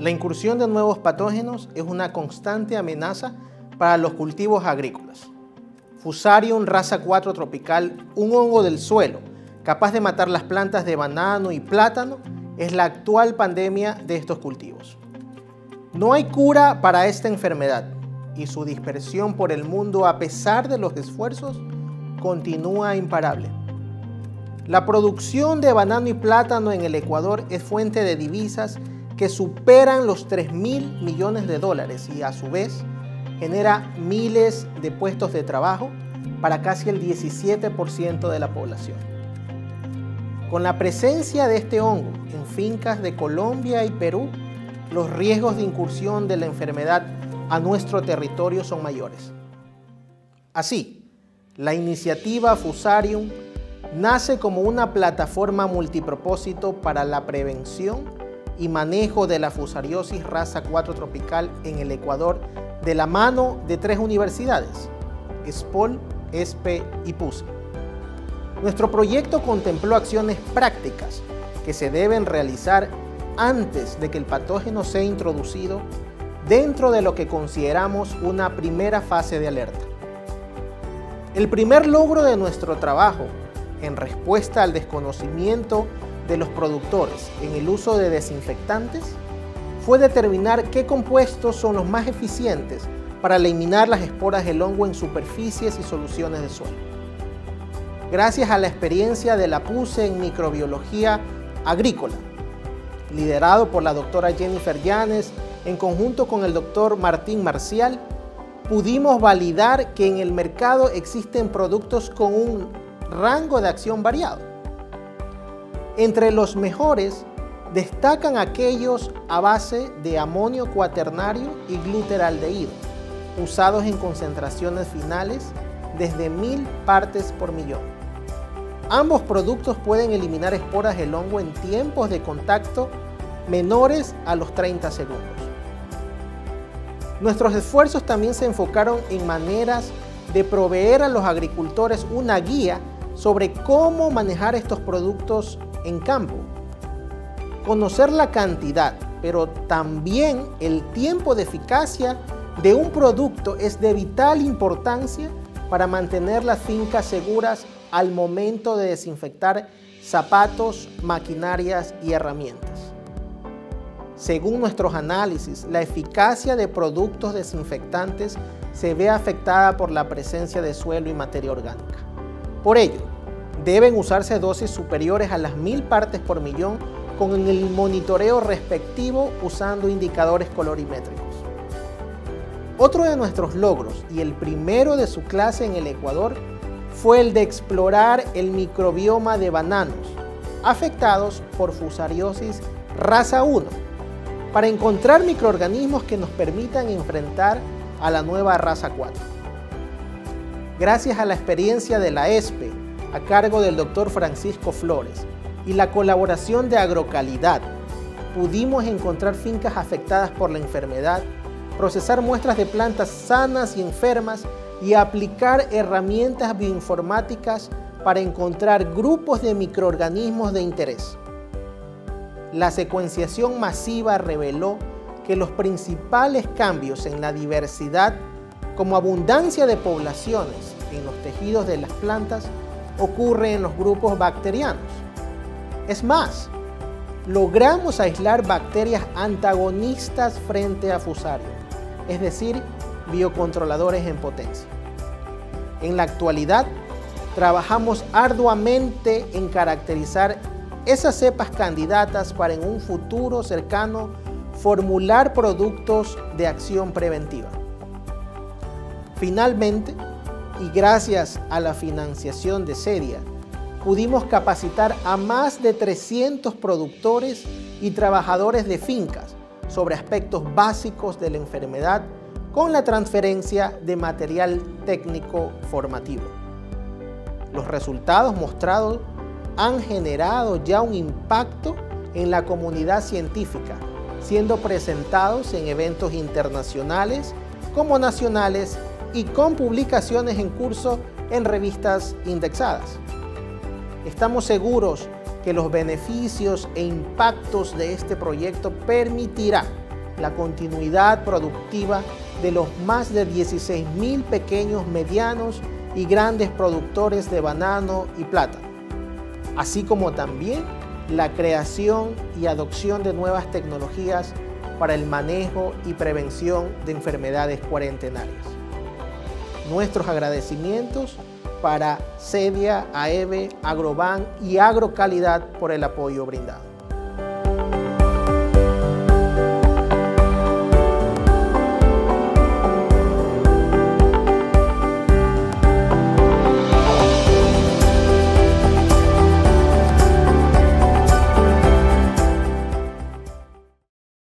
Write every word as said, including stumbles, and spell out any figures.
La incursión de nuevos patógenos es una constante amenaza para los cultivos agrícolas. Fusarium raza cuatro tropical, un hongo del suelo capaz de matar las plantas de banano y plátano, es la actual pandemia de estos cultivos. No hay cura para esta enfermedad y su dispersión por el mundo, a pesar de los esfuerzos, continúa imparable. La producción de banano y plátano en el Ecuador es fuente de divisas que superan los tres mil millones de dólares y a su vez genera miles de puestos de trabajo para casi el diecisiete por ciento de la población. Con la presencia de este hongo en fincas de Colombia y Perú, los riesgos de incursión de la enfermedad a nuestro territorio son mayores. Así, la iniciativa Fusarium nace como una plataforma multipropósito para la prevención y manejo de la fusariosis raza cuatro tropical en el Ecuador de la mano de tres universidades, ESPOL, ESPE y PUCE. Nuestro proyecto contempló acciones prácticas que se deben realizar antes de que el patógeno sea introducido dentro de lo que consideramos una primera fase de alerta. El primer logro de nuestro trabajo en respuesta al desconocimiento de los productores en el uso de desinfectantes fue determinar qué compuestos son los más eficientes para eliminar las esporas del hongo en superficies y soluciones de suelo. Gracias a la experiencia de la PUCE en microbiología agrícola, liderado por la doctora Jennifer Llanes en conjunto con el doctor Martín Marcial, pudimos validar que en el mercado existen productos con un rango de acción variado. Entre los mejores destacan aquellos a base de amonio cuaternario y glutaraldehído, usados en concentraciones finales desde mil partes por millón. Ambos productos pueden eliminar esporas del hongo en tiempos de contacto menores a los treinta segundos. Nuestros esfuerzos también se enfocaron en maneras de proveer a los agricultores una guía sobre cómo manejar estos productos en campo. Conocer la cantidad, pero también el tiempo de eficacia de un producto es de vital importancia para mantener las fincas seguras al momento de desinfectar zapatos, maquinarias y herramientas. Según nuestros análisis, la eficacia de productos desinfectantes se ve afectada por la presencia de suelo y materia orgánica. Por ello, deben usarse dosis superiores a las mil partes por millón con el monitoreo respectivo usando indicadores colorimétricos. Otro de nuestros logros, y el primero de su clase en el Ecuador, fue el de explorar el microbioma de bananos afectados por fusariosis raza uno para encontrar microorganismos que nos permitan enfrentar a la nueva raza cuatro. Gracias a la experiencia de la ESPE, a cargo del doctor Francisco Flores, y la colaboración de Agrocalidad, pudimos encontrar fincas afectadas por la enfermedad, procesar muestras de plantas sanas y enfermas y aplicar herramientas bioinformáticas para encontrar grupos de microorganismos de interés. La secuenciación masiva reveló que los principales cambios en la diversidad, como abundancia de poblaciones en los tejidos de las plantas, ocurre en los grupos bacterianos. Es más, logramos aislar bacterias antagonistas frente a Fusarium, es decir, biocontroladores en potencia. En la actualidad, trabajamos arduamente en caracterizar esas cepas candidatas para en un futuro cercano formular productos de acción preventiva. Finalmente, y gracias a la financiación de SEDIA, pudimos capacitar a más de trescientos productores y trabajadores de fincas sobre aspectos básicos de la enfermedad con la transferencia de material técnico formativo. Los resultados mostrados han generado ya un impacto en la comunidad científica, siendo presentados en eventos internacionales como nacionales y con publicaciones en curso en revistas indexadas. Estamos seguros que los beneficios e impactos de este proyecto permitirá la continuidad productiva de los más de dieciséis mil pequeños, medianos y grandes productores de banano y plátano, así como también la creación y adopción de nuevas tecnologías para el manejo y prevención de enfermedades cuarentenarias. Nuestros agradecimientos para Sedia, AEVE, Agroban y Agrocalidad por el apoyo brindado.